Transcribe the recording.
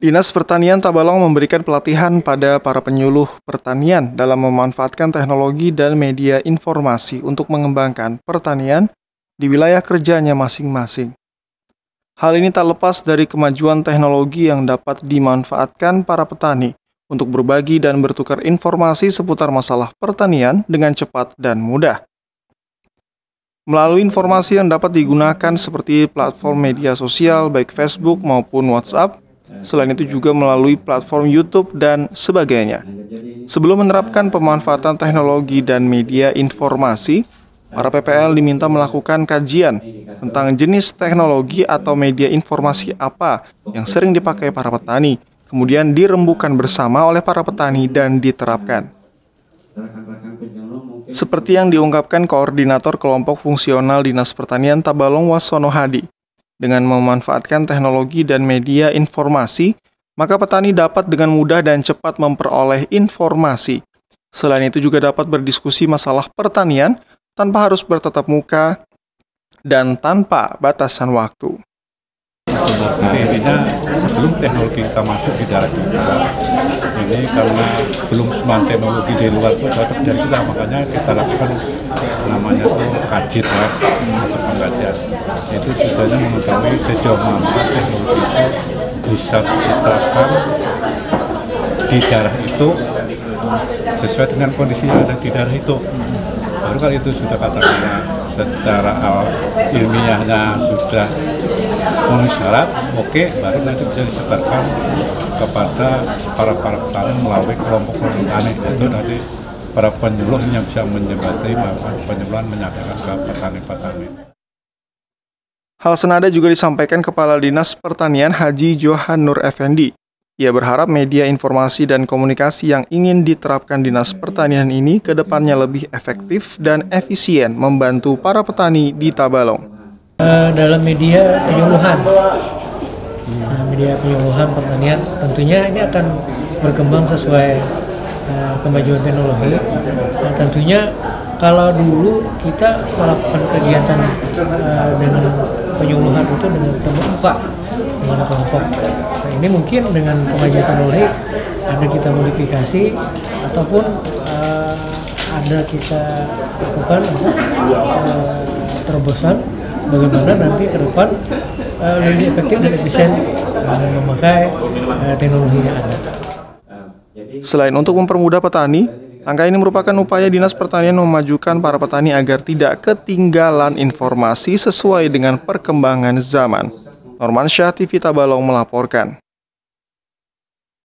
Dinas Pertanian Tabalong memberikan pelatihan pada para penyuluh pertanian dalam memanfaatkan teknologi dan media informasi untuk mengembangkan pertanian di wilayah kerjanya masing-masing. Hal ini tak lepas dari kemajuan teknologi yang dapat dimanfaatkan para petani untuk berbagi dan bertukar informasi seputar masalah pertanian dengan cepat dan mudah. Melalui informasi yang dapat digunakan seperti platform media sosial baik Facebook maupun WhatsApp, selain itu juga melalui platform YouTube dan sebagainya. Sebelum menerapkan pemanfaatan teknologi dan media informasi, para PPL diminta melakukan kajian tentang jenis teknologi atau media informasi apa yang sering dipakai para petani, kemudian dirembukan bersama oleh para petani dan diterapkan. Seperti yang diungkapkan Koordinator Kelompok Fungsional Dinas Pertanian Tabalong Wasono Hadi, dengan memanfaatkan teknologi dan media informasi, maka petani dapat dengan mudah dan cepat memperoleh informasi. Selain itu juga dapat berdiskusi masalah pertanian tanpa harus bertatap muka dan tanpa batasan waktu. Intinya sebelum teknologi kita masuk di daerah kita, ini karena belum semua teknologi di luar itu datang dari kita, makanya kita lakukan namanya itu kajian atau pengkajian. Itu tujuannya mengetahui sejauh mana teknologi itu bisa diterapkan di daerah itu sesuai dengan kondisi yang ada di daerah itu. Baru kalau itu sudah katakanlah secara ilmiahnya sudah memenuhi syarat, oke, baru nanti bisa disebarkan kepada para petani melalui kelompok petani. Itu nanti para penyuluh yang bisa menjembatani penyuluhan menyampaikan ke petani-petani. Hal senada juga disampaikan Kepala Dinas Pertanian Haji Johan Nur Effendi. Ia berharap media informasi dan komunikasi yang ingin diterapkan Dinas Pertanian ini ke depannya lebih efektif dan efisien membantu para petani di Tabalong. Dalam media penyuluhan, media penyuluhan pertanian tentunya ini akan berkembang sesuai kemajuan teknologi. Tentunya kalau dulu kita melakukan kegiatan dengan penyuluhan itu dengan tatap muka dengan kelompok. Nah, ini mungkin dengan kemajuan teknologi ada kita modifikasi ataupun ada kita lakukan terobosan bagaimana nanti ke depan lebih efektif dan efisien memakai teknologi yang ada. Selain untuk mempermudah petani, langkah ini merupakan upaya Dinas Pertanian memajukan para petani agar tidak ketinggalan informasi sesuai dengan perkembangan zaman. Norman Syah, TV Tabalong melaporkan.